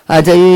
就要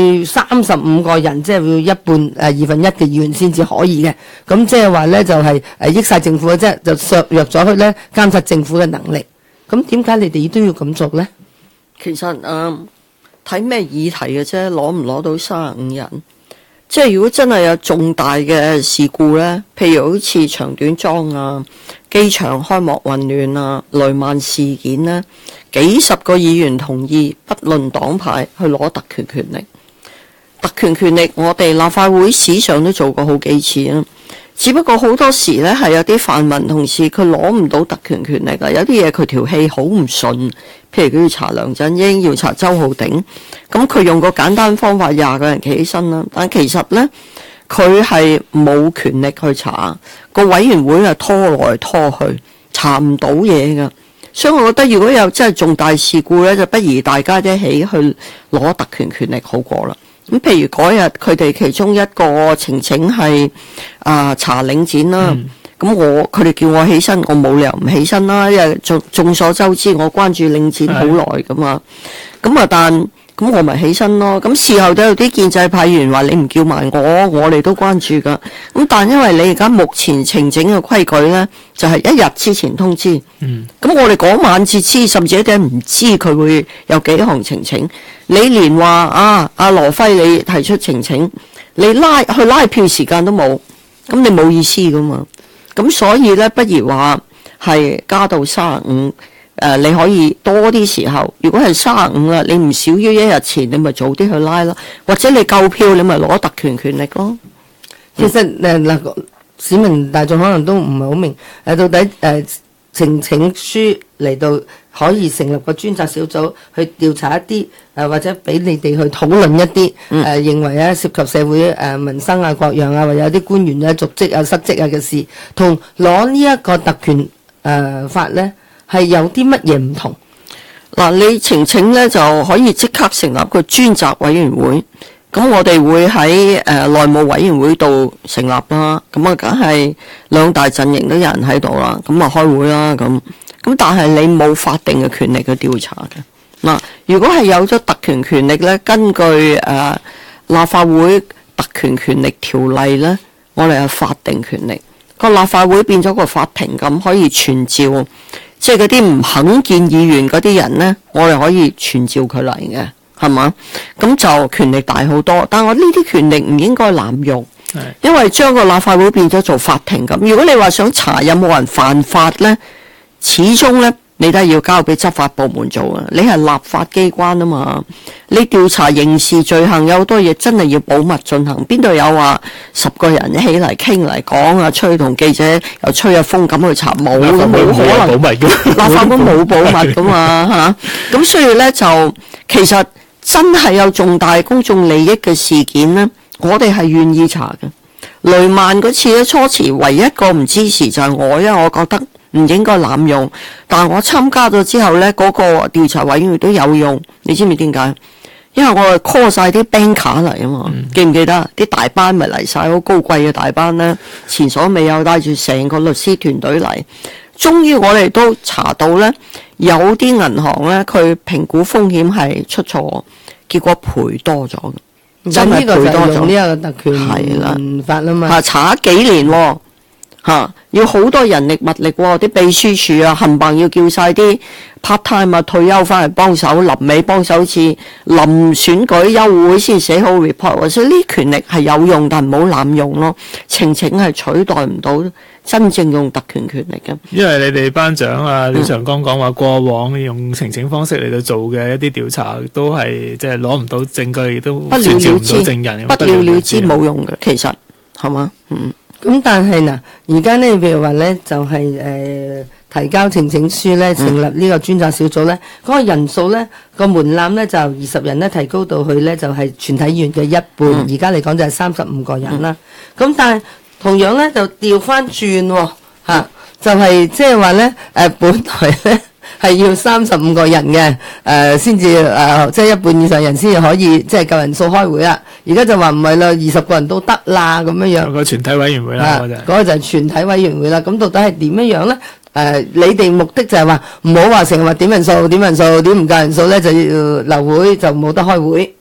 35個人，即係要一半2分1嘅議員先至可以嘅。咁即係話咧就係益晒政府嘅啫，就削弱咗佢咧監察政府嘅能力。咁點解你哋都要咁做咧？ 其實睇咩議題嘅啫，攞唔攞到35人？即係如果真係有重大嘅事故呢，譬如好似長短莊啊、機場開幕混亂啊、雷曼事件呢，幾十個議員同意不論黨派去攞特權權力。特權權力我哋立法會史上都做過好幾次啦，只不過好多時呢係有啲泛民同事佢攞唔到特權權力啊，有啲嘢佢條氣好唔順，譬如佢要查梁振英，要查周浩鼎，咁佢用個簡單方法20個人企起身啦，但其實呢，佢係冇權力去查，個委員會係拖來拖去，查唔到嘢噶。所以我覺得如果有真係重大事故呢，就不如大家一起去攞特權權力好過啦。咁譬如嗰日佢哋其中一個呈請係查領展啦，咁佢哋叫我起身，我冇理由唔起身啦，因為眾所周知我關注領展好耐噶嘛，咁我咪起身咯。咁事後都有啲建制派議員話你唔叫埋我哋都關注噶。咁但因為你而家目前呈請嘅規矩呢，就係1日之前通知。咁我哋嗰晚至知，甚至一啲唔知佢會有幾項呈請。你連話阿羅輝你提出呈請，你拉票時間都冇，咁你冇意思噶嘛。咁所以呢，不如話係加到35。你可以多啲時候，如果係35啦，你唔少於1日前，你咪早啲去拉咯，或者你夠票，你咪攞特權權力咯。 其實市民大眾可能都唔係好明到底呈請書嚟到可以成立個專責小組去調查一啲或者俾你哋去討論一啲認為涉及社會民生啊各樣啊，或者有啲官員瀆職啊失職啊嘅事，同攞呢一個特權法咧係有啲乜嘢唔同？ 嗱，你呈請咧就可以即刻成立個專責委員會，咁我哋會喺內務委員會度成立啦，咁啊梗係兩大陣營都有人喺度啦，咁啊開會啦，咁但係你冇法定嘅權力去調查嘅。嗱，如果係有咗特權權力咧，根據立法會特權權力條例咧，我哋係法定權力，個立法會變咗個法庭咁，可以傳召。即係嗰啲唔肯見議員嗰啲人呢，我哋可以傳召佢嚟嘅，係嘛？咁就權力大好多。但我呢啲權力唔應該濫用，因為將個立法會變咗做法庭咁。如果你話想查有冇人犯法呢，始終呢，你都係要交俾執法部門做啊。你係立法機關啊嘛，你調查刑事罪行有好多嘢真係要保密進行。邊度有話10個人一起嚟傾嚟講啊，出去同記者又吹下風咁去查，冇可能。立法會冇保密噶嘛嚇。咁所以呢，就其實真係有重大公眾利益嘅事件呢，我哋係願意查嘅。雷曼嗰次咧，初時唯一一個唔支持就係我，因為我覺得唔應該濫用。但係我參加咗之後呢，嗰個調查委員會都有用。你知唔知點解？因為我哋 call 晒啲 banker 嚟啊嘛，記唔記得？啲大班咪嚟晒，好高貴嘅大班呢，前所未有，帶住成個律師團隊嚟。終於我哋都查到呢，有啲銀行呢，佢評估風險係出錯，結果賠多咗。 真係賠多咗。呢個特權法啦嘛。 查咗幾年喎。要好多人力物力喎，啲秘書處啊，冚唪唥要叫晒啲 part time 啊，退休翻嚟幫手，臨尾幫手似臨選舉休會先寫好 report， 所以呢啲權力係有用，但唔好濫用咯。呈請係取代唔到真正用特權權力嘅。 因為你哋班長啊廖長江講話，過往用呈請方式嚟到做嘅一啲調查，都係即係攞唔到證據，亦都傳召唔到證人， 不了了之冇用嘅，其實係嘛？ 咁但係嗱，而家咧，譬如話咧，就係提交呈請書咧，成立呢個專責小組咧，嗰個人數咧，個門檻咧就20人咧，提高到去咧就係全體議員嘅一半。而家嚟講就係35個人啦。咁但係同樣咧就調翻轉喎，就係即係話咧本來咧係要35個人嘅先至即係一半以上人先至可以即係夠人數開會啦。而家就話唔係啦，20個人都得啦咁樣樣。 嗰個全體委員會啦， 嗰個就係全體委員會啦。咁到底係點樣樣咧？你哋目的就係話唔好話成日話點人數，點唔夠人數咧就要留會就冇得開會。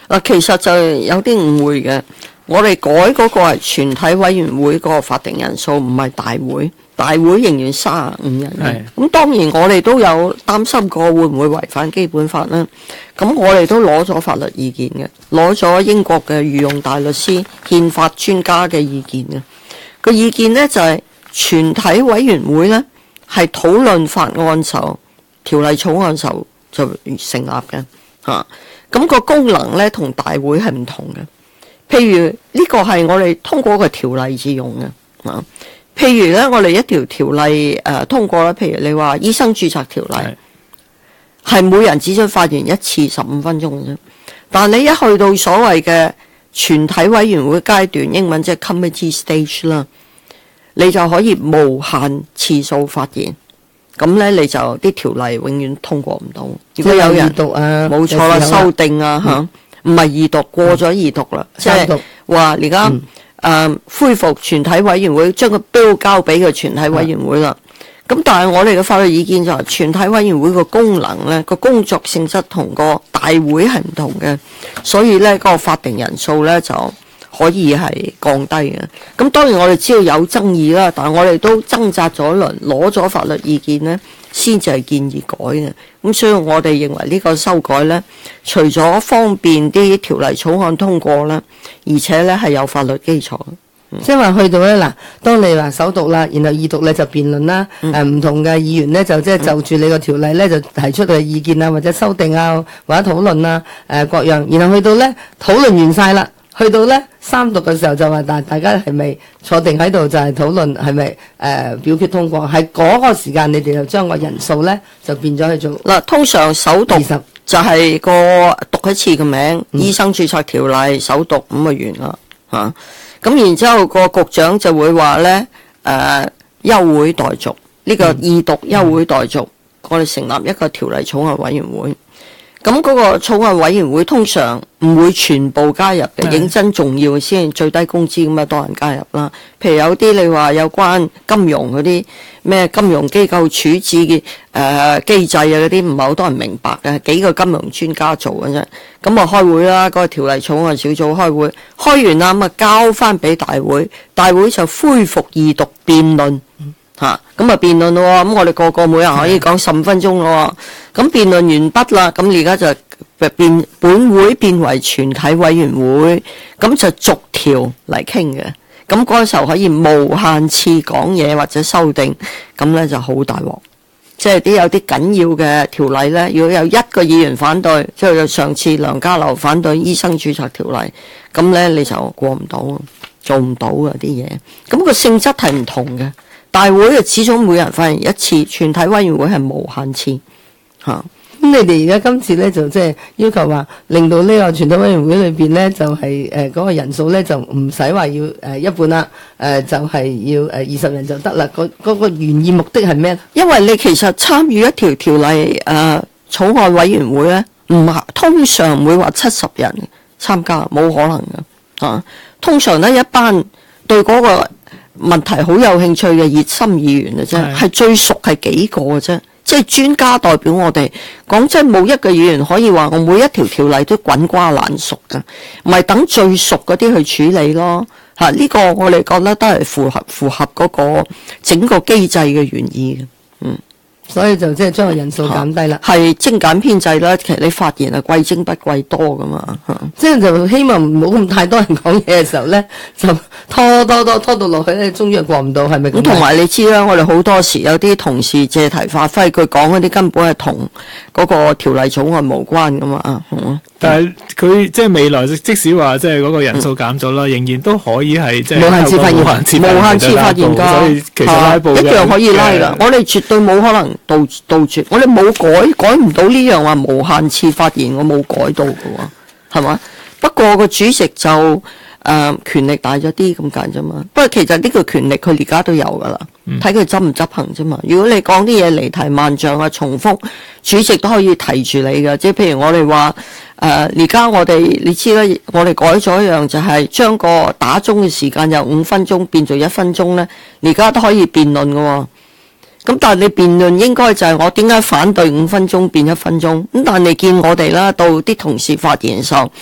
嗱，其實就有啲誤會嘅。我哋改嗰個係全體委員會嗰個法定人數，唔係大會。大會仍然35人嘅。咁當然我哋都有擔心過會唔會違反基本法啦。咁我哋都攞咗法律意見嘅，攞咗英國嘅御用大律師、憲法專家嘅意見嘅。個意見呢就係全體委員會呢係討論法案時候、條例草案時候就成立嘅嚇。咁個功能呢同大會係唔同嘅。譬如呢個係我哋通過個條例至用嘅啊。譬如咧，我哋一條例通過啦。譬如你話醫生註冊條例，係每人只准發言一次15分鐘啫。但你一去到所謂嘅全體委員會階段，英文即係 committee stage 啦，你就可以無限次數發言。咁咧你就啲條例永遠通過唔到。如果有人讀啊， 冇錯啦，修訂啊嚇，唔係二讀，過咗二讀啦，即係話而家恢復全體委員會，將個標交俾個全體委員會啦。咁但係我哋嘅法律意見就係全體委員會個功能咧，個工作性質同個大會係唔同嘅，所以咧個法定人數咧就可以係降低嘅。咁當然我哋知道有爭議啦，但係我哋都掙扎咗一輪，攞咗法律意見咧，先至係建議改嘅。咁所以我哋認為呢個修改咧，除咗方便啲條例草案通過啦，而且咧係有法律基礎。 即係話去到咧嗱，當你話首讀啦，然後二讀咧就辯論啦，唔同嘅議員咧就即係就住你個條例咧就提出佢嘅意見啊，或者修訂啊，或者討論啊，各樣，然後去到咧討論完晒啦，去到咧三讀嘅時候就話大家係咪坐定喺度就係討論係咪表決通過？係嗰個時間你哋就將個人數咧就變咗去做嗱，通常首讀 20 就係個讀一次嘅名，醫生註冊條例首讀咁就完啦嚇。咁然之後個局長就會話咧休會待續，呢個二讀休會待續，我哋成立一個條例草案委員會。咁嗰個草案委員會通常唔會全部加入嘅，認真重要先最低工資咁啊多人加入啦。譬如有啲你話有關金融嗰啲咩金融機構處置嘅機制啊嗰啲，唔係好多人明白嘅，幾個金融專家做嘅啫。咁啊開會啦，嗰個條例草案小組開會，開完啦咁啊交翻俾大會，大會就恢復二讀辯論。嚇，咁啊辯論咯，咁我哋個個每人可以講15分鐘咯。咁辯論完畢啦，咁而家就本會變為全體委員會，咁就逐條嚟傾嘅。咁嗰時候可以無限次講嘢或者修訂，咁咧就好大鑊。即係啲有啲緊要嘅條例咧，如果有一個議員反對，即係上次梁家騮反對醫生註冊條例，咁咧你就過唔到，做唔到啊啲嘢。咁個性質係唔同嘅。大會就始終每人發言一次，全體委員會係無限次嚇。 咁你哋而家今次咧就即係要求話，令到呢個全體委員會裏邊咧就係嗰個人數咧就唔使話要一半啦，就係要20人就得啦。嗰個原意目的係咩？ 因為你其實參與一條例草案委員會咧，唔係通常唔會話70人參加，冇可能嘅嚇。通常咧一班對嗰個問題好有興趣嘅熱心議員嘅啫，係最熟係幾個嘅啫，即係專家代表我哋。講真，冇一個議員可以話我每一條條例都滾瓜爛熟嘅，唔係等最熟嗰啲去處理咯。嚇，呢個我哋覺得都係符合嗰個整個機制嘅原意嘅。 所以就即係將個人數減低啦， 係精簡編制啦。其實你發言係貴精不貴多噶嘛， 即係就希望唔好咁太多人講嘢嘅時候咧，就拖到落去咧，終於過唔到，係咪咁？ 咁同埋你知啦，我哋好多時有啲同事借題發揮，佢講嗰啲根本係同嗰個條例草案無關噶嘛。 但係佢即係未來即使話即係嗰個人數減咗啦，仍然都可以係即係無限次發言， 無限次發言㗎， 所以其實拉布一樣可以拉㗎。我哋絕對冇可能杜絕，我哋冇改唔到呢樣話無限次發言，我冇改到㗎喎，係嘛？不過個主席就權力大咗啲咁解啫嘛。不過其實呢個權力佢而家都有㗎啦，睇佢執唔執行啫嘛。如果你講啲嘢離題萬丈啊、重複，主席都可以提住你㗎。即係譬如我哋話而家我哋你知啦，我哋改咗一樣就係將個打鐘嘅時間由5分鐘變做1分鐘咧，而家都可以辯論㗎喎。咁但係你辯論應該就係我點解反對5分鐘變1分鐘？咁但係你見我哋啦，到啲同事發言嘅時候，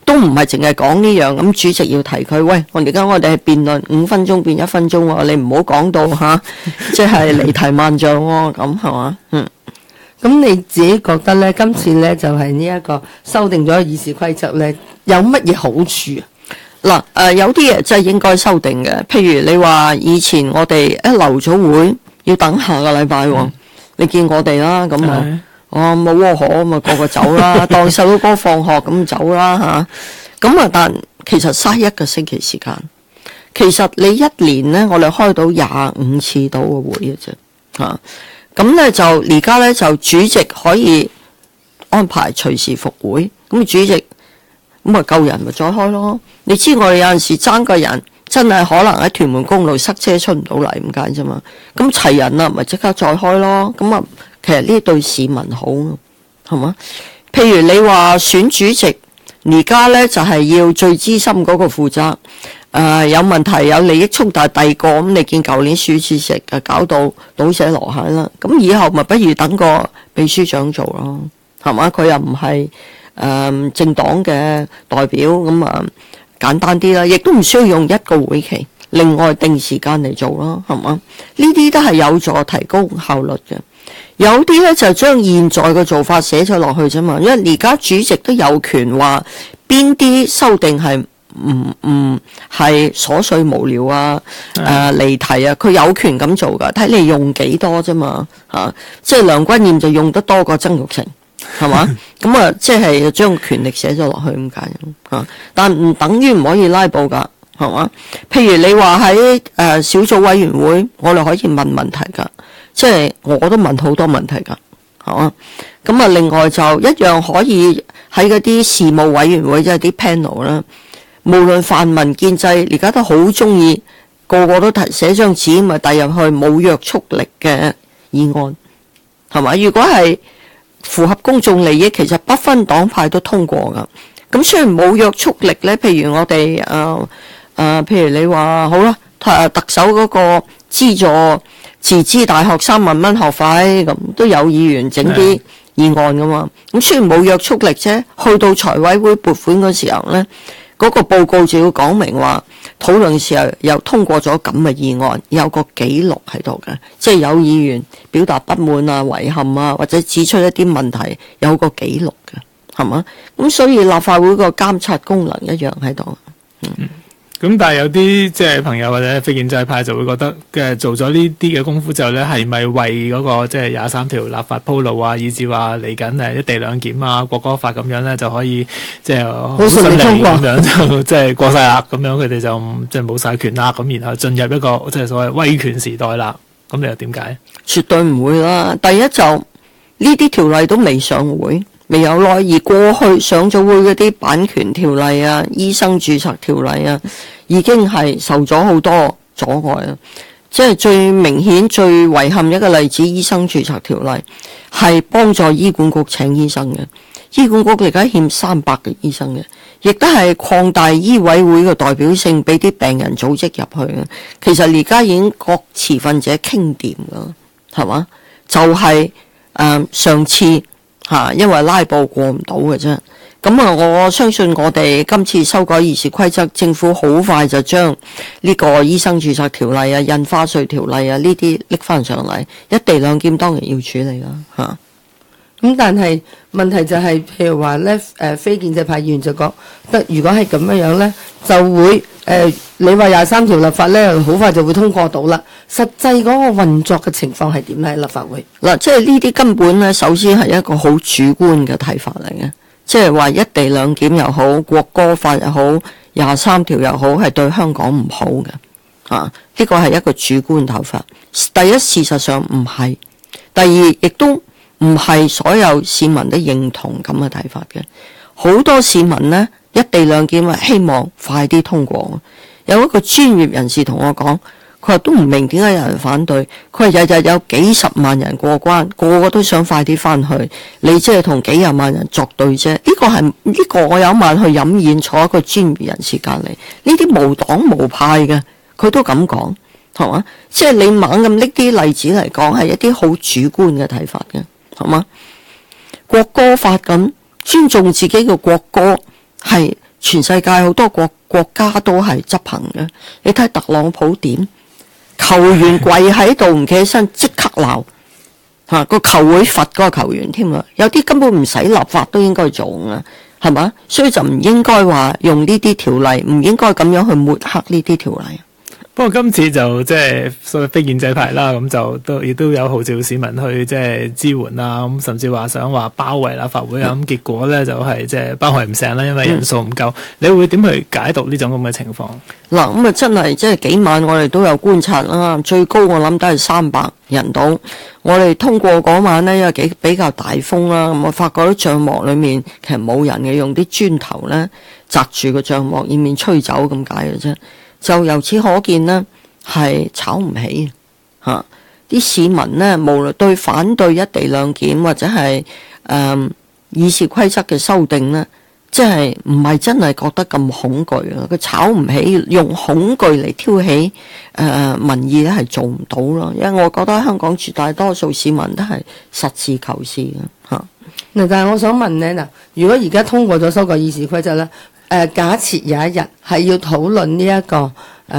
都唔係淨係講呢樣，咁主席要提佢，喂，我哋係辯論5分鐘變1分鐘喎，你唔好講到即係離題萬丈喎，咁係嘛？ 咁你自己覺得咧，今次咧就係呢一個修訂咗議事規則咧，有乜嘢好處啊？ 嗱，有啲嘢真係應該修訂嘅，譬如你話以前我哋一留咗會要等下個禮拜喎，你見我哋啦，咁冇窩可咁啊，個走啦，當細佬哥放學咁走啦嚇，咁但其實嘥1個星期時間，其實你一年咧，我哋開到25次到嘅會嘅啫咁咧就而家咧就主席可以安排隨時復會，咁主席咁啊夠人咪再開咯。你知我哋有陣時爭個人，真係可能喺屯門公路塞車出唔到嚟咁解啫嘛。咁齊人啦，咪即刻再開咯。咁啊，其實呢對市民好，係嘛？譬如你話選主席，而家咧就係要最資深嗰個負責。有問題有利益衝突第二個，咁你見舊年選主席搞到倒瀉籮蟹啦，咁以後咪不如等個秘書長做咯，係嘛？佢又唔係政黨嘅代表，咁簡單啲啦，亦都唔需要用1個會期，另外定時間嚟做咯，係嘛？呢啲都係有助提高效率嘅。有啲咧就將現在嘅做法寫咗落去啫嘛，因為而家主席都有權話邊啲修訂係唔係瑣碎無聊離題佢有權咁做噶，睇你用幾多啫嘛即係梁君彥就用得多過曾鈺成，係嘛？咁即係將權力寫咗落去咁解但唔等於唔可以拉布噶，係嘛？譬如你話喺小組委員會，我哋可以問問題噶，即係我都問好多問題噶，係嘛？咁另外就一樣可以喺嗰啲事務委員會，即係啲 panel 啦。無論泛民建制，而家都好中意，個個都寫張紙咪遞入去冇約束力嘅議案，係嘛？如果係符合公眾利益，其實不分黨派都通過噶。咁雖然冇約束力呢，譬如我哋譬如你話好啦，特首嗰個資助自資大學3萬蚊學費，咁都有議員整啲議案噶嘛。咁雖然冇約束力啫，去到財委會撥款嗰時候呢，嗰個報告就要講明話，討論時候又通過咗咁嘅議案，有個記錄喺度嘅，即係有議員表達不滿遺憾或者指出一啲問題，有個記錄嘅，係嘛？咁所以立法會個監察功能一樣喺度。 咁但係有啲即係朋友或者非建制派就會覺得做咗呢啲嘅功夫之後咧，係咪為嗰個即係23條立法鋪路以至話嚟緊一地兩檢國歌法咁樣咧就可以即係好順利咁樣就即係過晒啦，咁樣佢哋就即係冇晒權啦，咁然後進入一個即係所謂威權時代啦。咁你又點解？ 絕對唔會啦。第一就呢啲條例都未上會。未有耐，而過去上咗會嗰啲版權條例醫生註冊條例已經係受咗好多阻礙啦。即係最明顯、最遺憾一個例子，醫生註冊條例係幫助醫管局請醫生嘅。醫管局而家欠300個醫生嘅，亦都係擴大醫委會嘅代表性，俾啲病人組織入去嘅。其實而家已經各持份者傾掂噶，係嘛？就係上次。因為拉布過唔到嘅啫，咁我相信我哋今次修改議事規則，政府好快就將呢個醫生註冊條例印花稅條例呢啲拎翻上嚟，一地兩檢當然要處理啦咁但係問題就係，譬如話咧，非建制派議員就覺得，如果係咁樣咧，就會你話23條立法咧，好快就會通過到啦。實際嗰個運作嘅情況係點咧？立法會嗱，即係呢啲根本咧，首先係一個好主觀嘅睇法嚟嘅，即係話一地兩檢又好，國歌法又好，23條又好，係對香港唔好嘅呢個係一個主觀睇法。第一，事實上唔係；第二，亦都唔係所有市民都認同咁嘅睇法嘅。好多市民呢，一地兩檢希望快啲通過。有一個專業人士同我講，佢話都唔明點解有人反對。佢話日日有幾十萬人過關，個個都想快啲翻去，你即係同幾廿萬人作對啫。呢個我有一晚去飲宴，坐一個專業人士隔離，呢啲無黨無派嘅，佢都咁講，係嘛？即係你猛咁拎啲例子嚟講，係一啲好主觀嘅睇法嘅。係嘛？國歌法咁尊重自己嘅國歌係全世界好多國家都係執行嘅。你睇特朗普點？球員跪喺度唔企起身，即刻鬧嚇個球會罰嗰個球員添啊！有啲根本唔使立法都應該做啊，係嘛？所以就唔應該話用呢啲條例，唔應該咁樣去抹黑呢啲條例。 不過今次就即係所謂非建制派啦，咁就亦都有號召市民去即係支援啊，咁甚至話想話包圍立法會啊，咁結果咧就係即係包圍唔成啦，因為人數唔夠。你會點去解讀呢種咁嘅情況？ 嗱，咁啊真係即係幾晚我哋都有觀察啦，最高我諗都係300人到。我哋通過嗰晚呢，因為比較大風啦，咁我發覺啲帳幕裏面其實冇人嘅，用啲磚頭咧擲住個帳幕，以免吹走咁解嘅啫。就由此可見呢，係炒唔起嚇。啲市民呢，無論對反對一地兩檢或者係議事規則嘅修訂呢，即係唔係真係覺得咁恐懼啊？佢炒唔起，用恐懼嚟挑起民意咧，係做唔到咯。因為我覺得香港絕大多數市民都係實事求是嘅嚇。 嗱，但係我想問呢，嗱，如果而家通過咗修改議事規則咧？假設有一日係要討論呢一個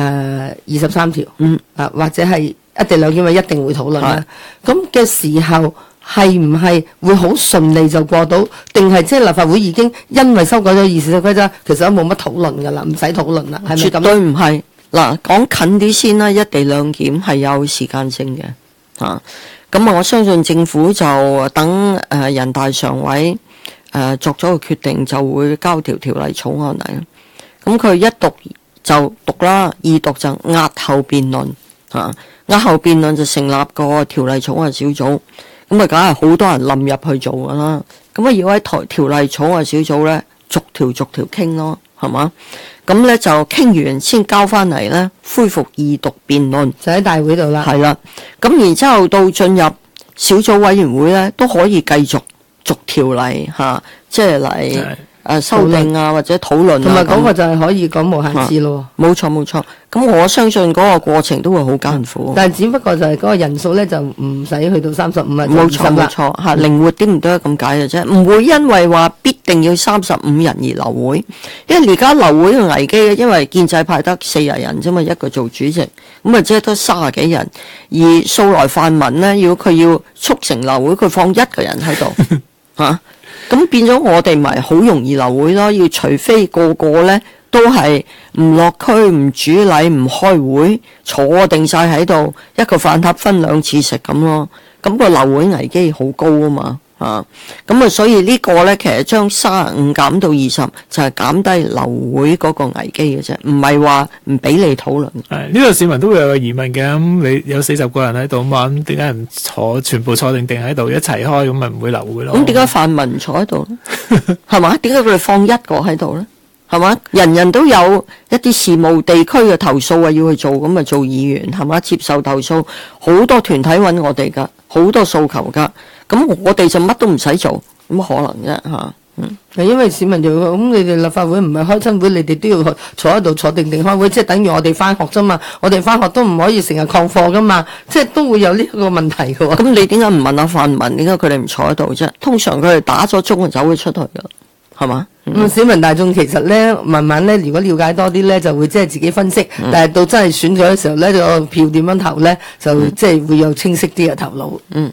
23條，或者係一地兩檢，咪一定會討論啦。咁嘅時候係唔係會好順利就過到？定係即係立法會已經因為修改咗議事規則，其實都冇乜討論㗎啦，唔使討論啦，係咪咁？ 絕對唔係。嗱，講近啲先啦，一地兩檢係有時間性嘅嚇。咁啊，我相信政府就等人大常委作咗個決定，就會交條例草案嚟。咁佢一讀就讀啦，二讀就押後辯論嚇，押後辯論就成立個條例草案小組。咁啊，梗係好多人冧入去做噶啦。咁啊，要喺條例草案小組咧，逐條傾咯，係嘛？咁咧就傾完先交翻嚟咧，恢復二讀辯論就喺大會度啦。 係啦，咁然之後到進入小組委員會咧，都可以繼續逐條例嚇，即係嚟修訂啊或者討論啊。 同埋嗰個就係可以講無限次咯。 冇錯。咁我相信嗰個過程都會好艱苦。 但係只不過就係嗰個人數咧，就唔使去到35啊， 冇錯嚇，靈活啲唔得咁解嘅啫，唔會因為話必定要35人而流會，因為而家流會嘅危機，因為建制派得40人啫嘛，一個做主席，咁啊即係得30幾人，而素來泛民呢，如果佢要促成流會，佢放一個人喺度嚇，咁變咗我哋咪好容易流會咯，要除非個呢都係唔落區、唔主禮、唔開會，坐定晒喺度，一個飯盒分2次食咁咯。咁個流會危機好高啊嘛，咁啊，所以呢個呢，其實將35減到20，就係減低流會嗰個危機嘅啫，唔係話唔俾你討論。 呢個市民都會有個疑問嘅，咁你有40個人喺度嘛，咁點解唔全部坐定喺度一齊開，咁咪唔會流會咯？ 咁點解泛民唔坐喺度呢？係嘛？點解佢哋放一個喺度呢？係嘛？人人都有一啲事務地區嘅投訴啊，要去做，咁咪做議員係嘛？接受投訴，好多團體揾我哋㗎，好多訴求㗎。咁我哋就乜都唔使做，咁可能啫嚇。 因為市民就咁，你哋立法會唔係開親會，你哋都要坐喺度坐定開會，即係等於我哋翻學啫嘛。我哋翻學都唔可以成日曠課㗎嘛，即係都會有呢個問題㗎喎。 咁你點解唔問下泛民？點解佢哋唔坐喺度啫？通常佢哋打咗鐘就走咗出去㗎，係嘛？ 市民大眾其實咧，慢慢咧，如果了解多啲咧，就會即係自己分析。但係到真係選舉嘅時候咧，個票點樣投咧，就即係會有清晰啲嘅頭腦。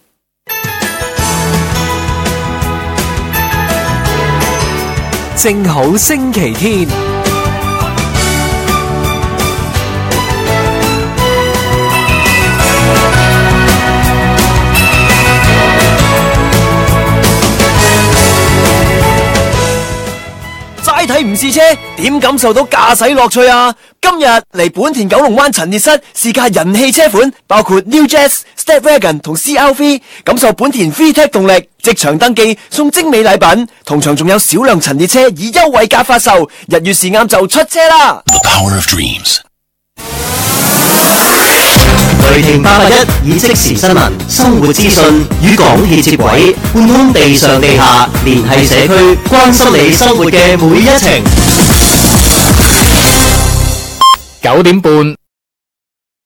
正好星期天。齋睇唔試車，點感受到駕駛樂趣啊？今日嚟本田九龍灣陳列室試駕人氣車款，包括 New Jazz、Stepwagon 同 CR-V， 感受本田 VTEC 動力。即場登記送精美禮品，同場仲有少量陳列車以優惠價發售，日月時啱就出車啦！ The Power of Dreams。 雷霆881以即時新聞、生活資訊與港鐵接軌，貫通地上地下，聯繫社區，關心你生活嘅每一程。 9點半。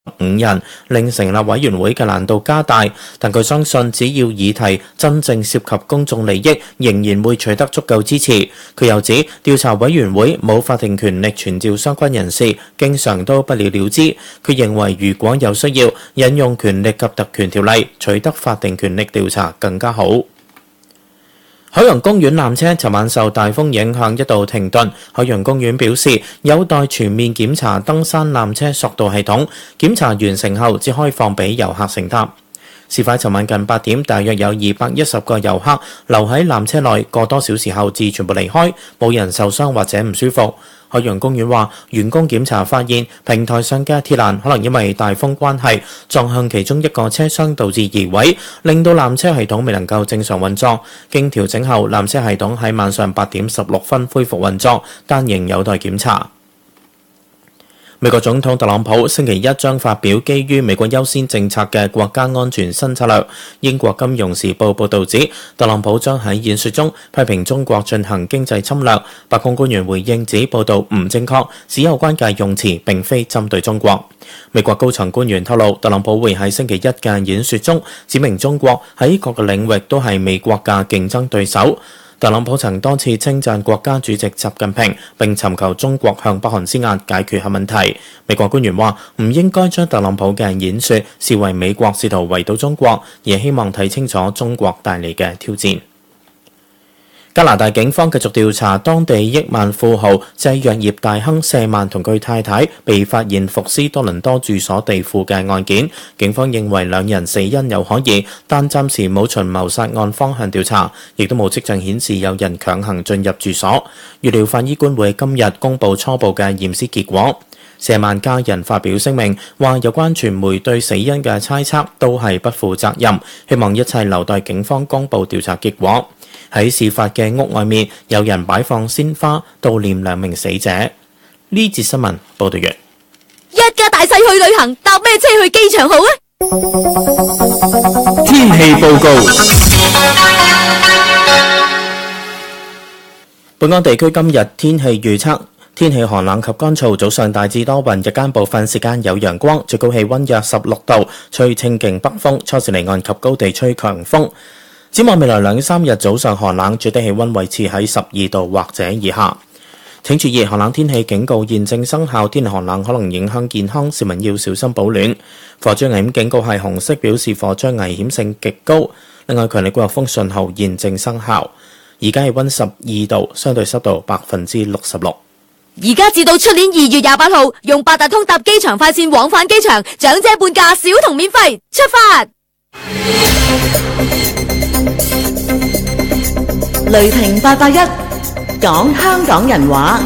5人，令成立委員會嘅難度加大。但佢相信，只要議題真正涉及公眾利益，仍然會取得足夠支持。佢又指，調查委員會冇法定權力傳召相關人士，經常都不了了之。佢認為，如果有需要，引用權力及特權條例，取得法定權力調查更加好。海洋公園纜車尋晚受大風影響一度停頓，海洋公園表示有待全面檢查登山纜車索道系統，檢查完成後至開放俾遊客乘搭。事發尋晚近8點，大約有210個遊客留喺纜車內，個多小時後至全部離開，冇人受傷或者唔舒服。海洋公園話，員工檢查發現平台上嘅鐵欄可能因為大風關係撞向其中一個車廂，導致移位，令到纜車系統未能夠正常運作。經調整後，纜車系統喺晚上8點16分恢復運作，但仍有待檢查。美國總統特朗普星期一將發表基於美國優先政策嘅國家安全新策略。英國金融時報報導指，特朗普將喺演說中批評中國進行經濟侵略。白宮官員回應指報導唔正確，指有關嘅用詞並非針對中國。美國高層官員透露，特朗普會喺星期一嘅演說中指明中國喺各個領域都係美國嘅競爭對手。特朗普曾多次稱讚國家主席習近平，並尋求中國向北韓施壓解決核問題。美國官員話唔應該將特朗普嘅演說視為美國試圖圍堵中國，而希望睇清楚中國帶嚟嘅挑戰。加拿大警方繼續調查當地億萬富豪製藥業大亨謝曼同佢太太被發現伏屍多倫多住所地庫嘅案件，警方認為兩人死因有可疑，但暫時冇循謀殺案方向調查，亦都冇跡象顯示有人強行進入住所。預料法醫官會今日公布初步嘅驗屍結果。謝曼家人發表聲明，話有關傳媒對死因嘅猜測都係不負責任，希望一切留待警方公布調查結果。喺事發嘅屋外面，有人擺放鮮花悼念兩名死者。呢節新聞報道完。 一家大細去旅行，搭咩車去機場好啊？ 天氣報告。 本港地區今日天氣預測。天氣寒冷及乾燥，早上大致多雲，日間部分時間有陽光，最高氣溫約16度，吹清勁北風，初時離岸及高地吹強風。展望未來2、3日早上寒冷，最低氣溫維持喺12度或者以下。請注意寒冷天氣警告現正生效，天氣寒冷可能影響健康，市民要小心保暖。火災危險警告係紅色，表示火災危險性極高。另外，強烈季候風信號現正生效。而家氣溫12度，相對濕度66%。 而家至到出年2月28號，用八達通搭機場快線往返機場，長者半價，小童免費，出發！ 雷霆881，講香港人話。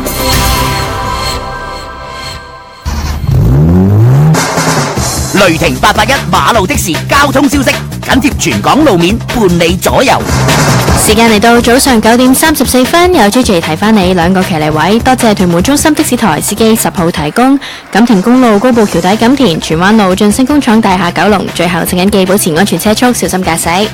雷霆881馬路的士交通消息，緊貼全港路面，伴你左右。 時間嚟到早上9點34分，有 JJ 提翻你2個騎呢位，多謝屯門中心的士台司機10號提供。錦田公路高步橋底錦田，荃灣路晉升工廠大廈九龍。最後請緊記保持安全車速，小心駕駛。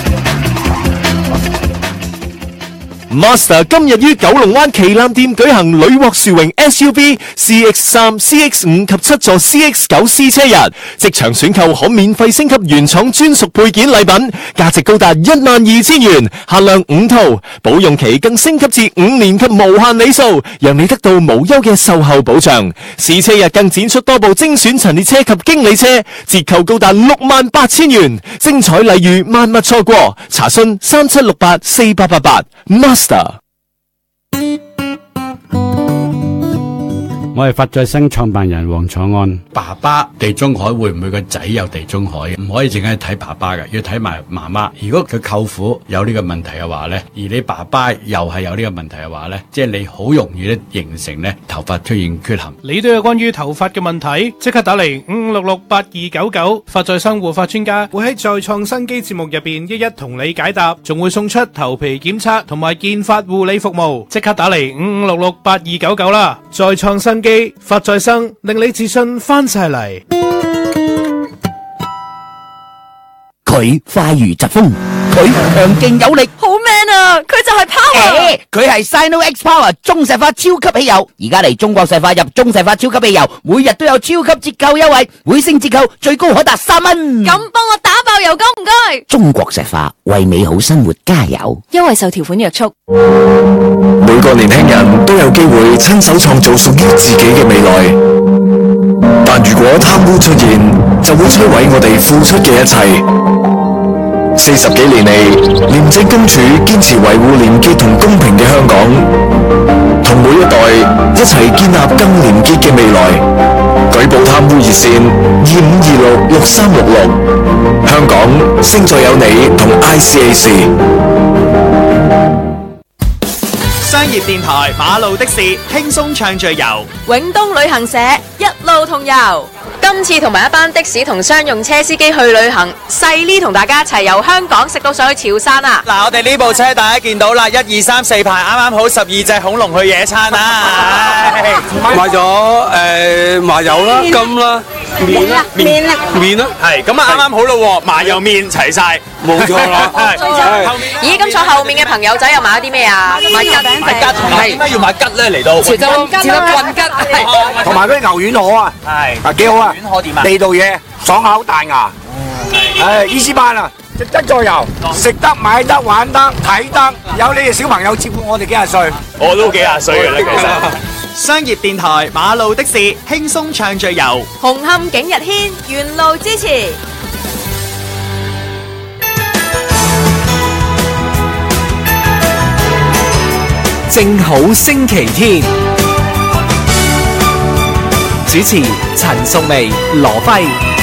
Master 今日於九龍灣旗艦店舉行屢獲殊榮 SUV CX3、CX5 及7座 CX9 試車日，即場選購可免費升級原廠專屬配件禮品，價值高達12000元，限量5套，保用期更升級至5年及無限里數，讓你得到無憂嘅售後保障。試車日更展出多部精選陳列車及經理車，折扣高達68000元，精彩禮遇萬勿錯過。查詢37684888。 我係發再生創辦人黃楚安。爸爸地中海會唔會個仔有地中海？唔可以淨係睇爸爸嘅，要睇埋媽媽。如果佢舅父有呢個問題嘅話呢，而你爸爸又係有呢個問題嘅話呢，即係你好容易咧形成咧頭髮出現缺陷。 你都有關於頭髮嘅問題，即刻打嚟55668299，發再生護髮專家會喺再創新機節目入邊一一同你解答，仲會送出頭皮檢測同埋健髮護理服務。即刻打嚟55668299啦！再創新機發再生，令你自信翻晒嚟。 佢快如疾風， 佢強勁有力， 好 man 啊！佢就係 Power。 佢係 Sino X Power 中石化超級汽油，而家嚟中國石化入中石化超級汽油，每日都有超級折扣優惠，每升折扣最高可達3蚊。 咁幫我打爆油缸唔該。 中國石化為美好生活加油。 優惠受條款約束。 每個年輕人都有機會親手創造屬於自己嘅未來，但如果貪污出現，就會摧毀我哋付出嘅一切。40幾年嚟，廉政公署堅持維護廉潔同公平嘅香港，同每一代一齊建立更廉潔嘅未來。舉報貪污熱線25266366，香港勝在有你同 ICAC。 商業電台馬路的士輕鬆暢聚遊， 永東旅行社一路同遊。今次同埋一班的士同商用車司機去旅行，細呢同大家一齊由香港食到上去潮汕啊！ 嗱，我哋呢部車大家見到啦，1、2、3、4排，啱啱好12隻恐龍去野餐啊！ 買咗麻油啦、金啦、麵啦， 係咁啊，啱啱好咯喎，麻油麵齊晒， 冇錯啦。 咦，咁坐後面嘅朋友仔又買咗啲咩啊？買吉， 點解要買吉咧？嚟到潮州棍吉， 同埋嗰啲牛丸河啊， 係幾好啊！ 牛丸河點啊？ 地道嘢，爽口彈牙。意思班啊，值得再遊，食得買得玩得睇得，有你哋小朋友照顧我哋幾廿歲， 我都幾廿歲嘅啦，其實。商業電台馬路的士輕鬆暢聚遊， 紅磡景日軒沿路支持。 正好星期天，主持陳淑薇、羅輝。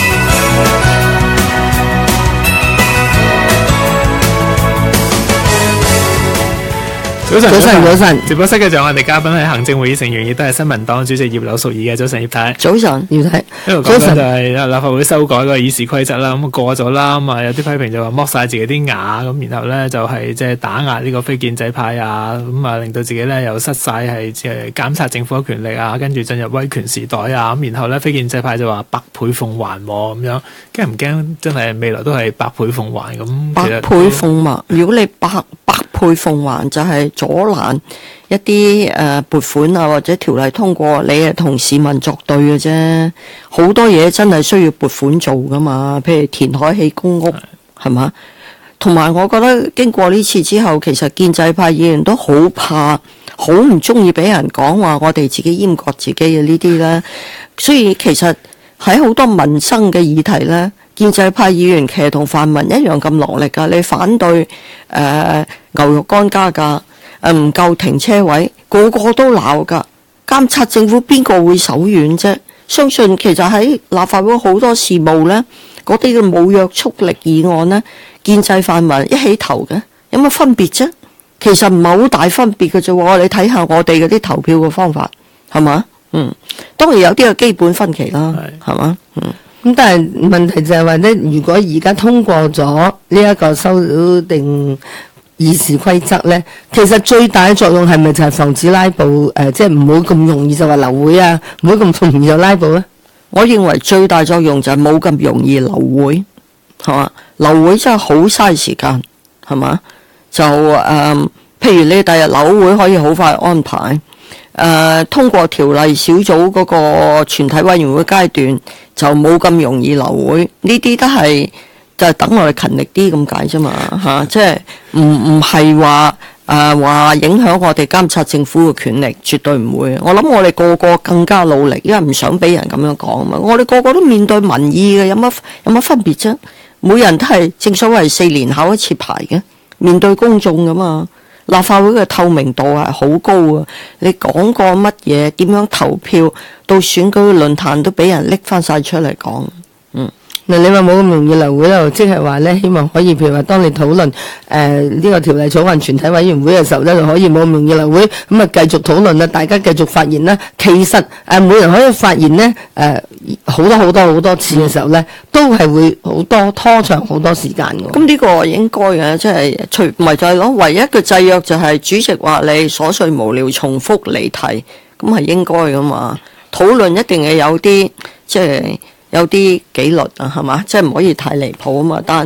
早晨， 早晨。 直播室嘅就我哋嘉賓係行政會議成員，亦都係新民黨主席葉劉淑儀嘅。早晨，葉太。 早晨，葉太。 呢度講緊就係立法會修改個議事規則啦，咁過咗啦，咁啊有啲批評就話剝晒自己啲牙，咁然後咧就係即係打壓呢個非建制派啊，咁啊令到自己咧又失晒係即係監察政府嘅權力啊，跟住進入威權時代啊，咁然後咧非建制派就話百倍奉還咁樣，驚唔驚？真係未來都係百倍奉還咁？ 百倍奉還，如果你百倍奉還就係阻攔一啲撥款啊或者條例通過，你係同市民作對嘅啫。好多嘢真係需要撥款做噶嘛，譬如填海起公屋係嘛。同埋我覺得經過呢次之後，其實建制派議員都好怕，好唔中意俾人講話我哋自己閹割自己嘅呢啲咧。所以其實喺好多民生嘅議題咧，建制派議員其實同泛民一樣咁落力噶。你反對牛肉乾加價，唔夠停車位，個個都鬧噶。監察政府邊個會手軟啫？相信其實喺立法會好多事務呢，嗰啲嘅冇約束力議案呢，建制泛民一起投嘅，有乜分別啫？其實唔係好大分別嘅啫。你睇下我哋嗰啲投票嘅方法係嘛？當然有啲嘅基本分歧啦，係嘛？ 咁但係問題就係話咧，如果而家通過咗呢一個修訂議事規則咧，其實最大嘅作用係咪就係防止拉布？即係唔好咁容易就話流會啊，唔好咁容易就拉布咧？ 我認為最大作用就係冇咁容易流會，係嘛？流會真係好嘥時間，係嘛？就譬如你第日流會可以好快安排。通過條例小組嗰個全體委員會階段就冇咁容易流會，呢啲都係就係等我哋勤力啲咁解啫嘛嚇，即係唔係話話影響我哋監察政府嘅權力，絕對唔會。我諗我哋個個更加努力，因為唔想俾人咁樣講嘛。我哋個個都面對民意嘅，有乜分別啫？每人都係正所謂4年考一次牌嘅，面對公眾噶嘛。立法會嘅透明度係好高啊！你講過乜嘢，點樣投票，到選舉論壇都俾人拎翻晒出嚟講。 嗱，你話冇咁容易流會咧，即係話咧，希望可以譬如話，當你討論呢個條例草案全體委員會嘅時候咧，就可以冇咁容易流會，咁啊繼續討論啦，大家繼續發言啦。其實每人可以發言咧，好多次嘅時候咧，都係會好多拖長好多時間嘅。 咁呢個應該嘅，即係除唔係就係講唯一嘅制約就係主席話你瑣碎無聊、重複離題，咁係應該噶嘛？討論一定係有啲即係。有啲紀律啊，係嘛？即係唔可以太離譜啊嘛。但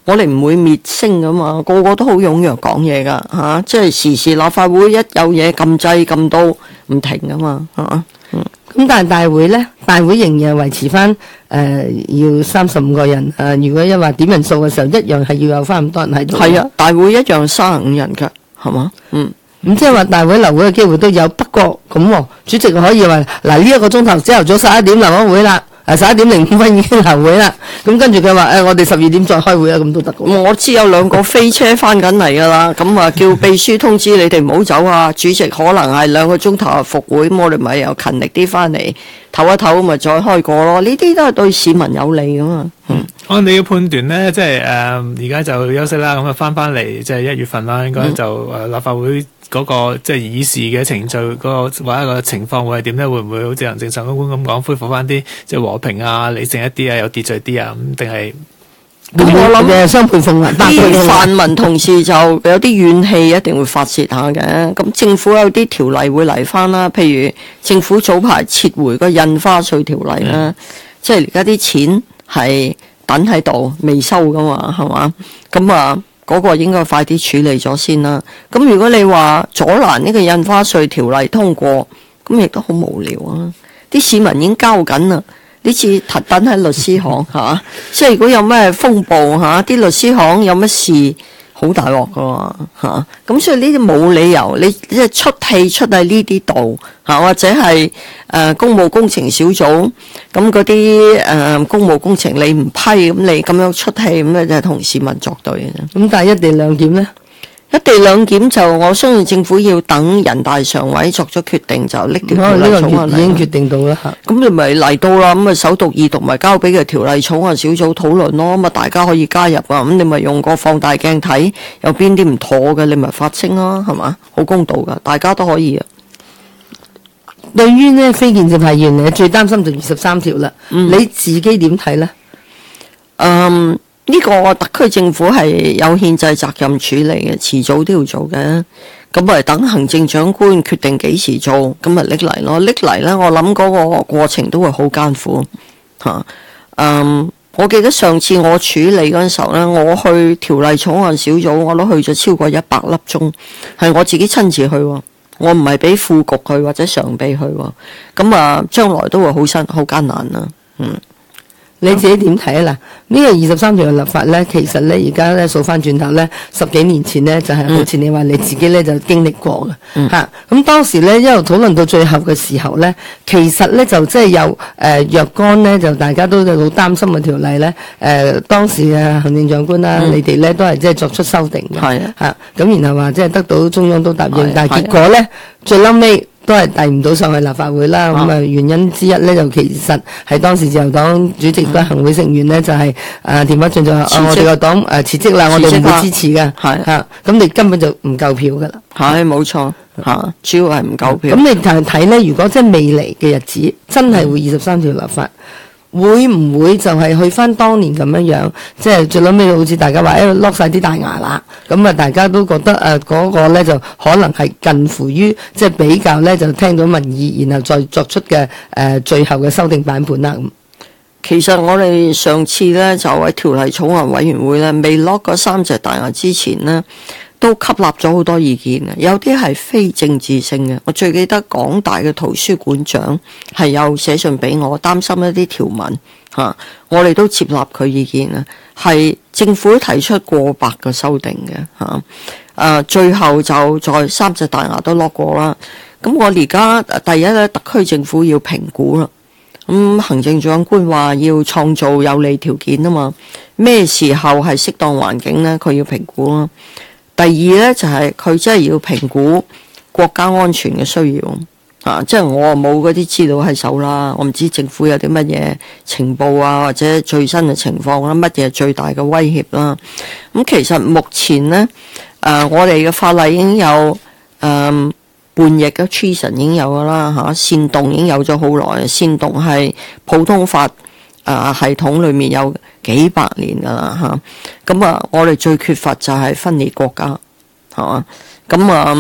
我哋唔會滅聲噶嘛，個個都好踴躍講嘢噶嚇，即係時時立法會一有嘢撳掣撳到唔停噶嘛，係嘛？ 咁但係大會咧，大會仍然係維持翻要35個人。如果一話點人數嘅時候，一樣係要有翻咁多人喺度。 係啊，大會一樣35人㗎，係嘛？ 咁即係話大會流會嘅機會都有，不過咁喎，主席可以話嗱呢一個鐘頭朝頭早11點流咗會啦。11:05已經流會啦，咁跟住佢話我哋12點再開會啊，咁都得嘅。 我知有2個飛車翻緊嚟噶啦，咁啊叫秘書通知你哋唔好走啊，主席可能係2個鐘頭復會，咁我哋咪又勤力啲翻嚟唞一唞，咪再開過咯。呢啲都係對市民有利噶嘛。 按你嘅判斷咧，即係而家就休息啦，咁啊翻嚟即係1月份啦，應該就立法會嗰個即係議事嘅程序嗰個或者個情況會係點咧？會唔會好似行政長官咁講，恢復翻啲即係和平啊、理性一啲啊、有秩序啲啊？咁定係？ 咁我諗雙倍奉還， 啲泛民同事就有啲怨氣，一定會發泄下嘅。咁政府有啲條例會嚟翻啦，譬如政府早排撤回個印花稅條例啦，即係而家啲錢係等喺度未收噶嘛，係嘛？咁啊。嗰個應該快啲處理咗先啦。咁如果你話阻攔呢個印花稅條例通過，咁亦都好無聊啊！啲市民已經交緊啦，呢次等喺律師行嚇，即係如果有咩風暴嚇，啲律師行有乜事，好大鑊噶喎嚇。咁所以呢啲冇理由，你即係出氣出喺呢啲度嚇，或者係公務工程小組咁嗰啲公務工程你唔批，咁你咁樣出氣，咁就係同市民作對嘅啫。 咁但係一地兩檢咧？ 一地兩檢就我相信政府要等人大常委作咗決定就拎條條例草案嚟。 已經決定到啦嚇。 咁你咪嚟到啦，咁咪首讀二讀咪交俾個條例草案小組討論咯，咁啊大家可以加入啊，咁你咪用個放大鏡睇有邊啲唔妥嘅，你咪發聲咯，係嘛？好公道噶，大家都可以啊。 對於呢非建制派議員，你最擔心就23條啦。你自己點睇咧？ 呢個特區政府係有憲制責任處理嘅，遲早都要做嘅。咁咪等行政長官決定幾時做，咁咪拎嚟咯。拎嚟咧，我諗嗰個過程都會好艱苦嚇。我記得上次我處理嗰陣時候咧，我去條例草案小組，我都去咗超過100粒鐘，係我自己親自去喎。我唔係俾副局去或者常秘去喎。咁啊，將來都會好艱難啦。 你自己點睇啊？嗱，呢個23條嘅立法咧，其實咧而家咧數翻轉頭咧，10幾年前咧就係好似你話你自己咧就經歷過嘅嚇。咁當時咧一路討論到最後嘅時候咧，其實咧就即係有若干咧就大家都好擔心嘅條例咧。當時嘅行政長官啦，你哋咧都係即係作出修訂嘅嚇。咁然後話即係得到中央都答應，但係結果咧最嬲尾都係遞唔到上去立法會啦。咁原因之一咧就其實係當時自由黨主席都係行會成員咧，就係田北俊就話我哋個黨辭職啦，我哋唔會支持㗎。咁你根本就唔夠票㗎啦。 係冇錯嚇，主要係唔夠票。 咁你睇咧，如果即係未來嘅日子真係會23條立法，會唔會就係去翻當年咁樣，即係最撚尾好似大家話落晒啲大牙啦，咁啊大家都覺得嗰個咧就可能係近乎於即係比較咧就聽到民意，然後再作出嘅最後嘅修訂版本啦咁。 其實我哋上次咧就喺條例草案委員會咧未落嗰3隻大牙之前呢，都吸納咗好多意見嘅，有啲係非政治性嘅。我最記得港大嘅圖書館長係有寫信俾我，擔心一啲條文嚇，我哋都接納佢意見啊。係政府提出過百個修訂嘅嚇，最後就在3隻大牙都落過啦。咁我而家第一咧，特區政府要評估啦。咁行政長官話要創造有利條件啊嘛，咩時候係適當環境咧？佢要評估啦。第二咧就係佢真係要評估國家安全嘅需要即係我冇嗰啲資料喺手啦，我唔知政府有啲乜嘢情報啊，或者最新嘅情況啦，乜嘢最大嘅威脅啦。咁其實目前咧，我哋嘅法例已經有叛逆嘅 treason 已經有噶啦煽動已經有咗好耐，煽動係普通法系統裏面有幾百年噶啦咁我哋最缺乏就係分裂國家係嘛。咁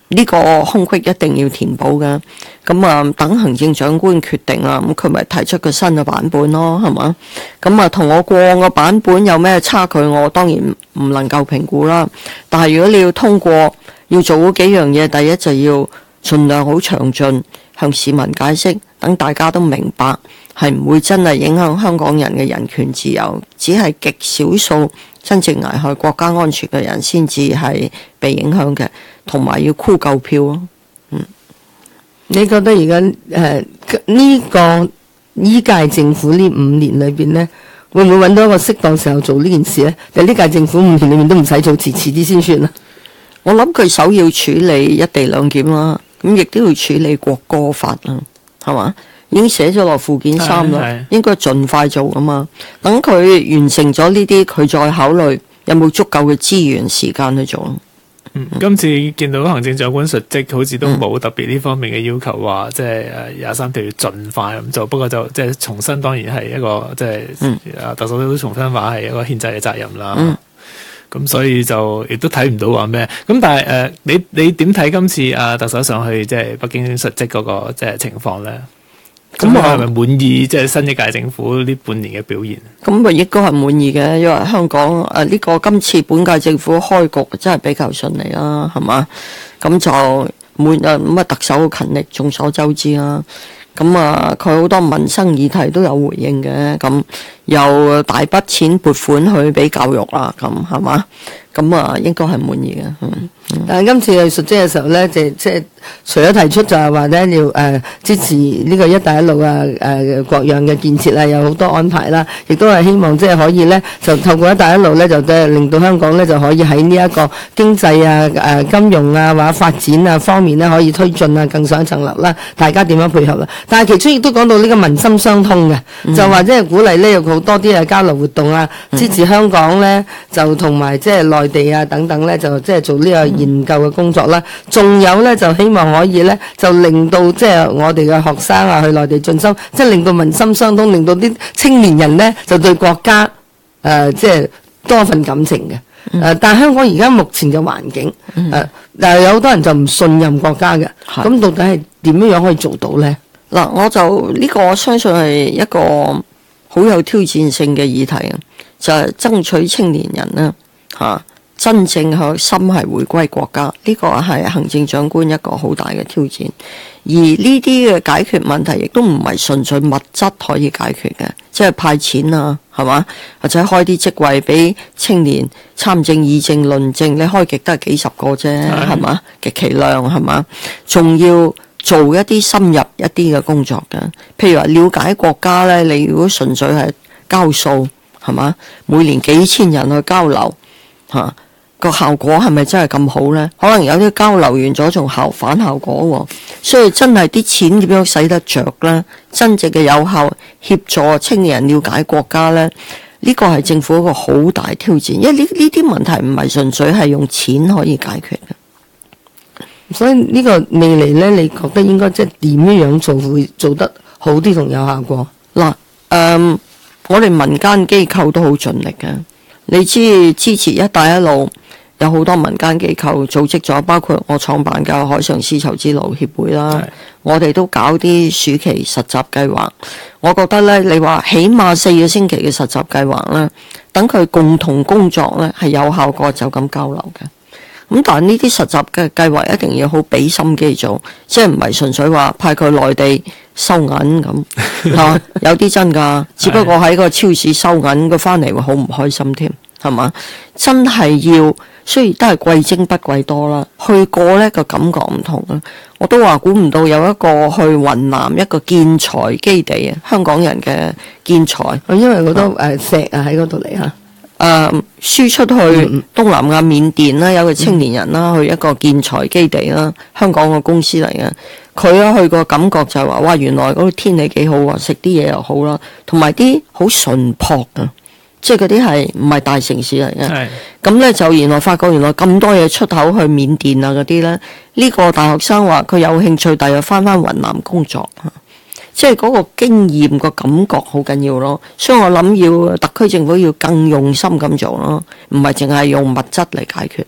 呢個空隙一定要填補嘅。咁啊，等行政長官決定啦。咁佢咪提出個新嘅版本咯，係嘛？咁啊，同我過往個版本有咩差距，我當然唔能夠評估啦。但係如果你要通過，要做嗰幾樣嘢，第一就要盡量好詳盡向市民解釋，等大家都明白，係唔會真係影響香港人嘅人權自由，只係極少數真正危害國家安全嘅人先至係被影響嘅，同埋要箍夠票咯。 你覺得而家呢個依屆政府呢5年裏邊呢，會唔會揾到一個適當時候做呢件事呢？就呢屆政府5年裏面都唔使做，遲啲先算啦。 我諗佢首要處理一地兩檢啦，咁亦都要處理國歌法啦，係嘛？已經寫咗落附件3啦，應該盡快做㗎嘛。等佢完成咗呢啲，佢再考慮有冇足夠嘅資源時間去做。 今次見到行政長官述職，好似都冇特別呢方面嘅要求，話即係23條要盡快咁做。不過就即係重申，當然係一個即係特首都重申話係一個憲制嘅責任啦。咁所以就亦都睇唔到話咩。咁但係你點睇今次特首上去即係北京述職嗰個即係情況咧？咁我係咪滿意即係新一屆政府呢半年嘅表現？咁咪應該係滿意嘅，因為香港呢個今次本屆政府開局真係比較順利啦，係嘛？咁就咁特首好勤力，眾所周知啦。咁佢好多民生議題都有回應嘅，咁又大筆錢撥款去俾教育啦，咁係嘛？咁應該係滿意嘅。 但係今次去述職嘅時候咧，即係除咗提出就係話咧要支持呢個一帶一路各樣嘅建設有好多安排啦，亦都係希望即係可以咧就透過一帶一路咧就令到香港咧就可以喺呢一個經濟金融或者發展方面咧可以推進更上一層樓啦。大家點樣配合啦？但係其中亦都講到呢個民心相通嘅，就話即係鼓勵咧有好多啲交流活動啦，支持香港咧就同埋即係內地等等咧就即係做呢個研究嘅工作啦，仲有咧就希望可以咧就令到即係我哋嘅學生去內地進修，即係令到民心相通，令到啲青年人咧就對國家即係多份感情嘅。但係香港而家目前嘅環境但係有好多人就唔信任國家嘅，咁到底係點樣可以做到咧？ 嗱，我就呢個我相信係一個好有挑戰性嘅議題啊，就係爭取青年人咧真正向心係回歸國家，呢個係行政長官一個好大嘅挑戰。而呢啲嘅解決問題，亦都唔係純粹物質可以解決嘅，即係派錢係嘛，或者開啲職位俾青年參政、議政、論政，你開極都係幾十個啫，係嘛，極其量係嘛，仲要做一啲深入一啲嘅工作嘅，譬如話了解國家咧，你如果純粹係交數係嘛，每年幾千人去交流個效果係咪真係咁好呢？可能有啲交流完咗仲反效果喎，所以真係啲錢點樣使得着呢？真正嘅有效協助青年人了解國家呢，呢個係政府一個好大挑戰，因為呢啲問題唔係純粹係用錢可以解決嘅。 所以呢個未來呢，你覺得應該即係點樣做會做得好啲同有效果？ 嗱，我哋民間機構都好盡力嘅，你知支持一帶一路。有好多民間機構組織咗，包括我創辦嘅海上絲綢之路協會啦。我哋都搞啲暑期實習計劃。我覺得咧，你話起碼4個星期嘅實習計劃咧，等佢共同工作咧係有效過就咁交流嘅。咁但係呢啲實習嘅計劃一定要好俾心機做，即係唔係純粹話派佢內地收銀咁嚇，有啲真㗎。只不過喺個超市收銀，佢翻嚟會好唔開心添，係嘛？真係要。雖然都係貴精不貴多啦，去過呢個感覺唔同啦。我都話估唔到有一個去雲南一個建材基地香港人嘅建材， 因為好多石喺嗰度嚟嚇。 輸出去東南亞緬甸啦，有個青年人啦，去一個建材基地啦，香港個公司嚟嘅。佢去個感覺就係話，哇！原來嗰個天氣幾好啊，食啲嘢又好啦，同埋啲好淳樸啊。即係嗰啲係唔係大城市嚟嘅？咁咧就原來發覺原來咁多嘢出口去緬甸嗰啲咧，呢個大學生話佢有興趣，第日翻雲南工作，即係嗰個經驗個感覺好緊要咯。所以我諗要特區政府要更用心咁做咯，唔係淨係用物質嚟解決。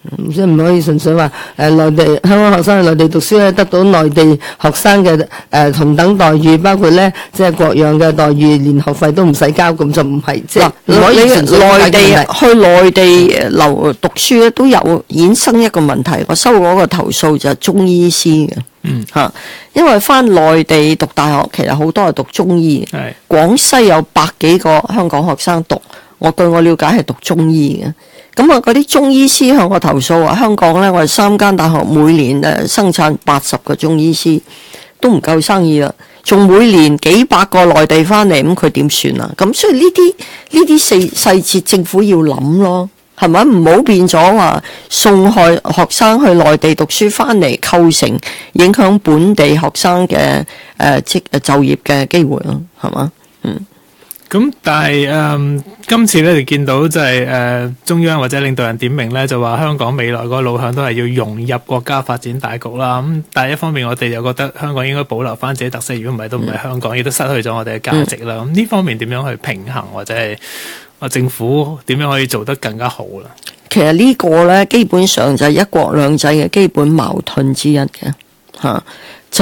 即係唔可以純粹話內地香港學生去內地讀書咧，得到內地學生嘅同等待遇，包括咧即係各樣嘅待遇，連學費都唔使交，咁就唔係即係唔可以純粹內地去內地留讀書咧，都有衍生一個問題。我收過一個投訴就係中醫師嘅。因為翻內地讀大學，其實好多係讀中醫嘅。廣西有100幾個香港學生讀，據我了解係讀中醫嘅。咁啊，嗰啲中醫師向我投訴話，香港咧，我哋3間大學每年生產80個中醫師，都唔夠生意啦。仲每年幾百個內地翻嚟，咁佢點算啊？咁所以呢啲細節政府要諗咯。係咪唔好變咗話送學生去內地讀書翻嚟，構成影響本地學生嘅就業嘅機會咯？係嘛？ 咁但係今次咧，你見到就係中央或者領導人點名咧，就話香港未來嗰個路向都係要融入國家發展大局啦。咁但係一方面，我哋又覺得香港應該保留翻自己特色，如果唔係都唔係香港，亦都失去咗我哋嘅價值啦。咁呢方面點樣去平衡，或者係政府點樣可以做得更加好啦？ 其實呢個咧，基本上就係一國兩制嘅基本矛盾之一嘅嚇。就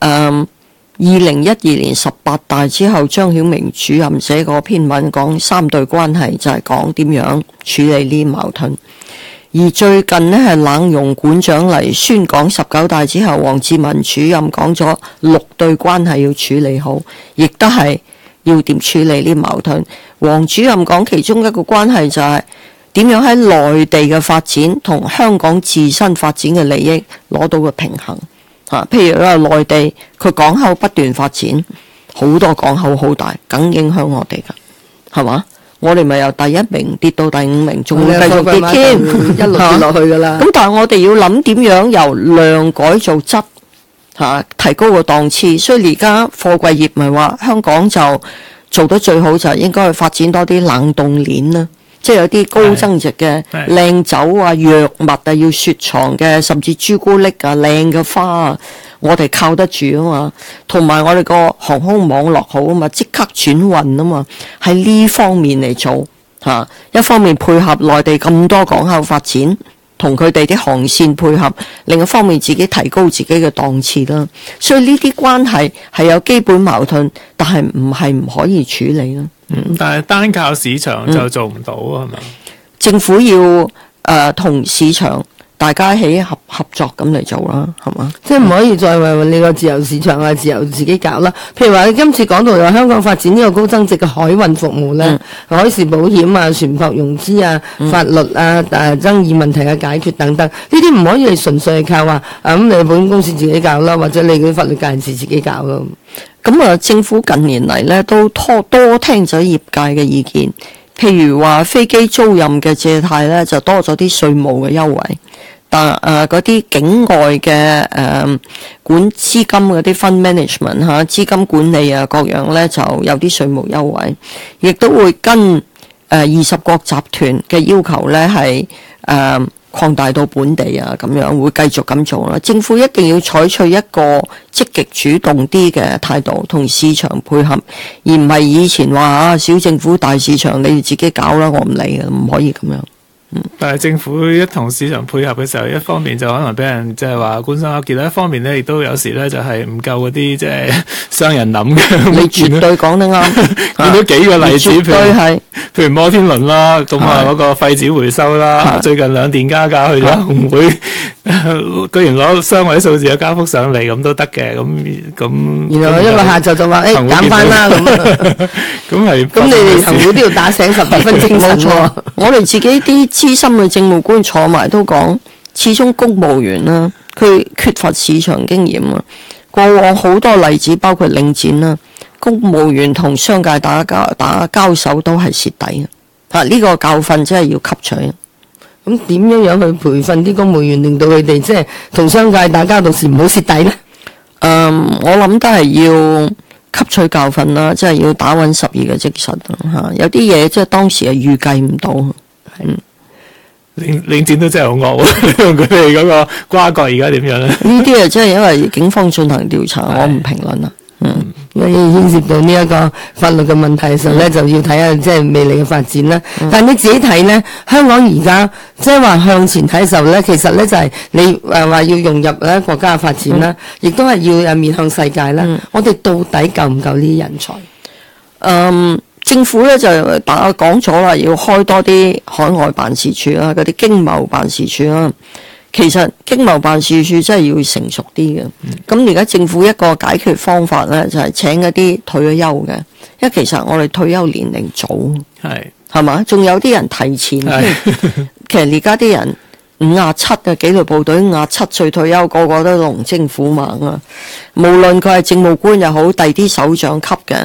2012年18大之後，張曉明主任寫嗰篇文講3對關係，就係講點樣處理呢啲矛盾。而最近呢，係冷溶館長嚟宣講19大之後，王志民主任講咗6對關係要處理好，亦都係要點處理呢啲矛盾。王主任講其中一個關係就係點樣喺內地嘅發展同香港自身發展嘅利益攞到個平衡。譬如話內地佢港口不斷發展，好多港口好大，梗影響我哋噶，係嘛？我哋咪由第1名跌到第5名，仲會繼續跌添， 一路跌落去噶啦。 咁但係我哋要諗點樣由量改做質，提高個檔次。所以而家貨櫃業咪話香港就做得最好，就係應該去發展多啲冷凍鏈啦。即係有啲高增值嘅靚酒啊、藥物啊要雪藏嘅，甚至朱古力啊、靚嘅花啊，我哋靠得住啊嘛。同埋我哋個航空網絡好啊嘛，即刻轉運啊嘛，喺呢方面嚟做嚇。一方面配合內地咁多港口發展，同佢哋啲航線配合；另一方面自己提高自己嘅檔次啦。所以呢啲關係係有基本矛盾，但係唔可以處理啦。 但係單靠市場就做唔到係咪？ 政府要同市場大家一起合作咁嚟做啦，係嘛？ 即係唔可以再話你個自由市場啊，自由自己搞啦。譬如話你今次講到話香港發展呢個高增值嘅海運服務咧，海事保險啊、船舶融資啊、法律啊、爭議問題嘅解決等等，呢啲唔可以純粹係靠話咁你保險公司自己搞啦，或者你嗰啲法律界人士自己搞咯。 咁政府近年嚟咧都多聽咗業界嘅意見，譬如話飛機租賃嘅借貸咧就多咗啲稅務嘅優惠，但嗰啲境外嘅管資金嗰啲 fund management 資金管理啊各樣咧就有啲稅務優惠，亦都會跟20國集團嘅要求咧係擴大到本地啊，咁樣會繼續咁做啦。政府一定要採取一個積極主動啲嘅態度，同市場配合，而唔係以前話小政府大市場，你哋自己搞啦，我唔理嘅，唔可以咁樣。 但係政府一同市場配合嘅時候，一方面就可能俾人即係話官商勾結啦，一方面咧亦都有時咧就係唔夠嗰啲即係商人諗嘅。 你絕對講得啱， 見到幾個例子， 絕對係， 譬如摩天輪啦，咁啊嗰個廢紙回收啦，最近兩電加價去咗紅會，居然攞雙位數字嘅加幅上嚟咁都得嘅，咁。 然後一個下晝就話減翻啦咁。 咁係。 咁你哋行會都要打醒12分精神喎。 我哋自己啲資深嘅政務官坐埋都講，始終公務員啦，佢缺乏市場經驗啊。過往好多例子，包括領展啦，公務員同商界打交手都係蝕底嘅。呢個教訓真係要吸取。 咁點樣去培訓啲公務員，令到佢哋即係同商界打交道時唔好蝕底呢？ 我諗都係要吸取教訓啦，即係要打穩12嘅精神嚇。有啲嘢即係當時係預計唔到。 領展都真係好惡喎，佢哋嗰個瓜葛而家點樣咧？ 呢啲真係因為警方進行調查，我唔評論啦。 因為牽涉到呢一個法律嘅問題嘅時候咧，就要睇下即係未來嘅發展啦。但係你自己睇咧，香港而家即係話向前睇嘅時候咧，其實咧就係你話要融入咧國家嘅發展啦，亦都係要面向世界啦。我哋到底夠唔夠呢啲人才？ 政府咧就講咗啦，要開多啲海外辦事處啦，嗰啲經貿辦事處啦。其實經貿辦事處真係要成熟啲嘅。咁而家政府一個解決方法咧，就係請一啲退咗休嘅，因為其實我哋退休年齡早，係嘛，仲有啲人提前。其實而家啲人57嘅紀律部隊57歲退休，個個都龍精虎猛啊！無論佢係政務官又好，第啲首長級嘅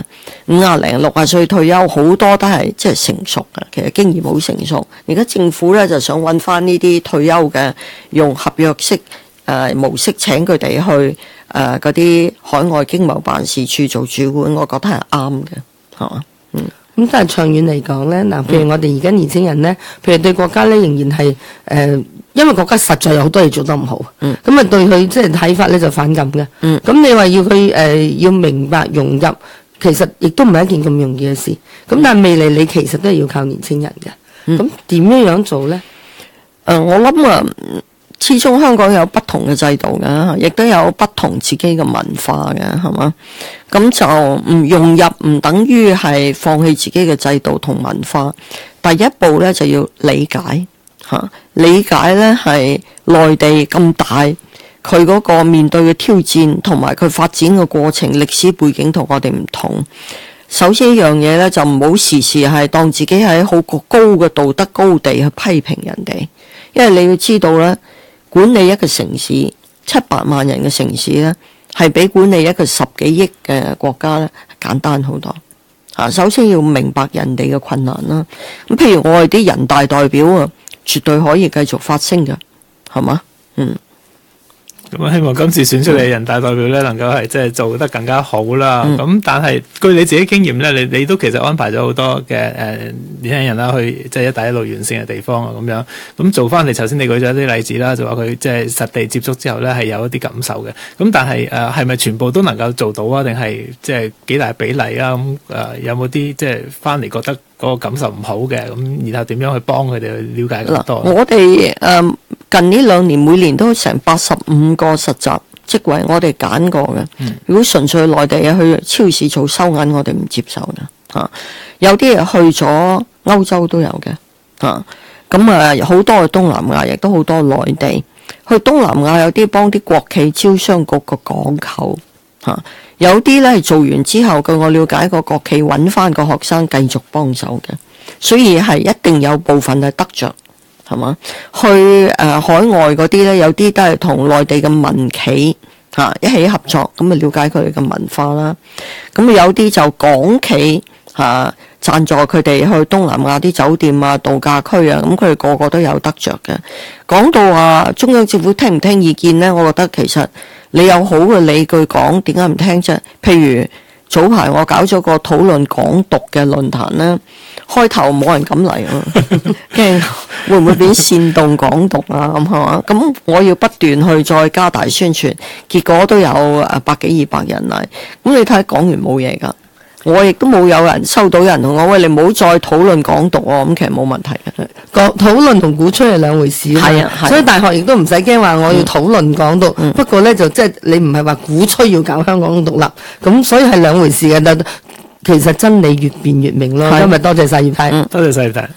50零60歲退休，好多都係即係成熟嘅，其實經驗好成熟。而家政府咧就想揾翻呢啲退休嘅，用合約式模式請佢哋去嗰啲海外經貿辦事處做主管，我覺得係啱嘅，係嘛？ 咁但係長遠嚟講咧，嗱，譬如我哋而家年輕人咧，譬如對國家咧仍然係因為國家實在有好多嘢做得唔好，咁啊對佢即係睇法咧就反感嘅。咁你話要佢要明白融入，其實亦都唔係一件咁容易嘅事。咁但係未來你其實都係要靠年輕人嘅。咁點樣做咧？ 我諗始終香港有不同嘅制度嘅，亦都有不同自己嘅文化嘅，係嘛？咁就唔融入唔等於係放棄自己嘅制度同文化。第一步咧就要理解理解咧係內地咁大，佢嗰個面對嘅挑戰同埋佢發展嘅過程、歷史背景同我哋唔同。首先一樣嘢咧就唔好時時係當自己喺好高嘅道德高地去批評人哋，因為你要知道咧，管理一個城市700萬人嘅城市咧，係比管理一個10幾億嘅國家咧簡單好多。首先要明白人哋嘅困難啦。咁譬如我哋啲人大代表啊，絕對可以繼續發聲嘅，係嘛？ 咁希望今次選出嚟嘅人大代表咧，能夠係即係做得更加好啦。咁但係據你自己經驗咧，你都其實安排咗好多嘅年輕人啦，去即係一帶一路沿線嘅地方啊，咁樣咁做翻嚟。頭先你舉咗一啲例子啦，就話佢即係實地接觸之後咧，係有一啲感受嘅。咁但係係咪全部都能夠做到啊？定係即係幾大比例啊？咁有冇啲即係翻嚟覺得嗰個感受唔好嘅？咁然後點樣去幫佢哋去了解更多？ 我哋近呢2年每年都成85個實習職位，我哋揀過嘅。如果純粹內地去超市做收銀，我哋唔接受嘅。有啲人去咗歐洲都有嘅。咁好多去東南亞，亦都好多內地去東南亞，有啲幫啲國企招商局個港口。有啲咧係做完之後，據我了解，個國企揾翻個學生繼續幫手嘅，所以係一定有部分係得着。係嘛？去海外嗰啲咧，有啲都係同內地嘅民企一起合作，咁啊了解佢哋嘅文化啦。咁有啲就港企贊助佢哋去東南亞啲酒店啊、度假區啊，咁佢哋個個都有得着嘅。講到話中央政府聽唔聽意見咧，我覺得其實你有好嘅理據講，點解唔聽啫？譬如早排我搞咗個討論港獨嘅論壇咧，開頭冇人敢嚟啊，驚會唔會變煽動港獨啊？咁係嘛？咁我要不斷去再加大宣傳，結果都有100幾200人嚟。咁你睇講完冇嘢㗎，我亦都冇有人收到人同我喂，你唔好再討論港獨喎。咁其實冇問題嘅。 討論同鼓吹係兩回事。係啊，所以大學亦都唔使驚話我要討論港獨。不過咧就即係你唔係話鼓吹要搞香港獨立，咁所以係兩回事嘅。但其實真理越辯越明咯。今日多謝晒葉太， 多謝晒葉太。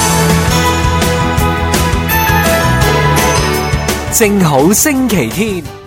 正好星期天。